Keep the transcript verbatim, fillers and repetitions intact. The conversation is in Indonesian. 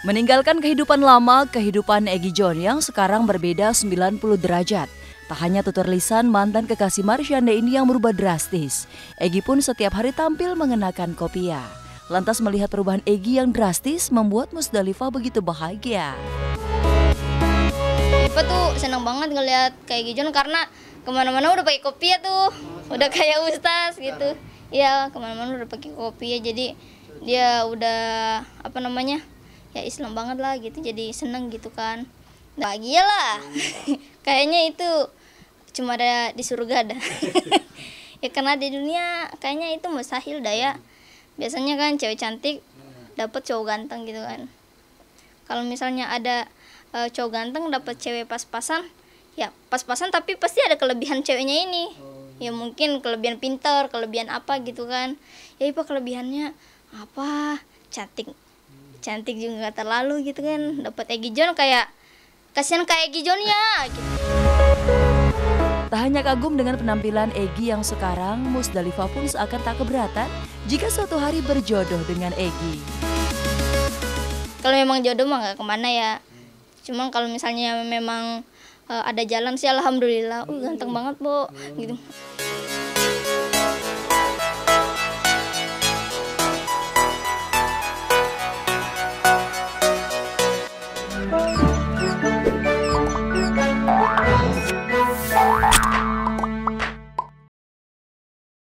Meninggalkan kehidupan lama, kehidupan Egi John yang sekarang berbeda sembilan puluh derajat. Tak hanya tutur lisan mantan kekasih Marshanda ini yang berubah drastis. Egi pun setiap hari tampil mengenakan kopiah. Lantas melihat perubahan Egi yang drastis membuat Musdalifah begitu bahagia. Ipa tuh senang banget ngeliat kayak Egi John karena kemana-mana udah pakai kopiah tuh. Udah kayak ustaz gitu. Iya, kemana-mana udah pakai kopiah, jadi dia udah apa namanya? Ya Islam banget lah gitu, jadi seneng gitu kan. Bahagia lah. Kayaknya itu cuma ada di surga dah. Ya karena di dunia kayaknya itu mustahil dah ya. Biasanya kan cewek cantik dapat cowok ganteng gitu kan. Kalau misalnya ada uh, cowok ganteng dapat cewek pas-pasan, ya pas-pasan tapi pasti ada kelebihan ceweknya ini. Ya mungkin kelebihan pintar, kelebihan apa gitu kan. Ya Ipa kelebihannya apa? Cantik. Cantik juga gak terlalu gitu kan. Dapat Egi John kayak kasihan kayak Egi John-nya gitu. Tak hanya kagum dengan penampilan Egi yang sekarang, Musdalifah pun seakan tak keberatan jika suatu hari berjodoh dengan Egi. Kalau memang jodoh mah gak kemana ya. Cuma kalau misalnya memang uh, ada jalan sih alhamdulillah. Uh ganteng banget, Bu gitu.